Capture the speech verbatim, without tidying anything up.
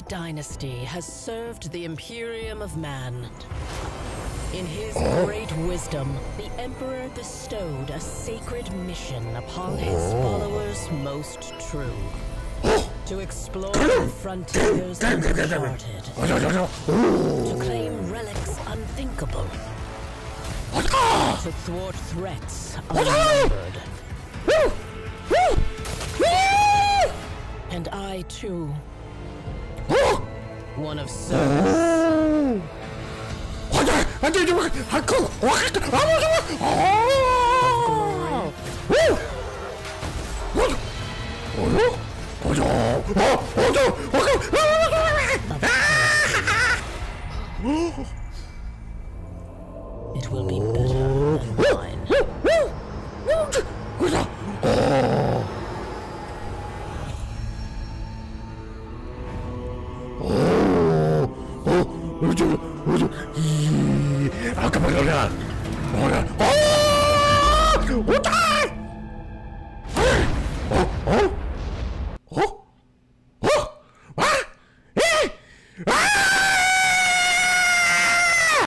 dynasty has served the Imperium of Man. In his great wisdom, the Emperor bestowed a sacred mission upon his followers most true. To explore the frontiers uncharted. To claim relics unthinkable. To thwart threats unnumbered. And I, too, one of service. It will be better than mine. Oh!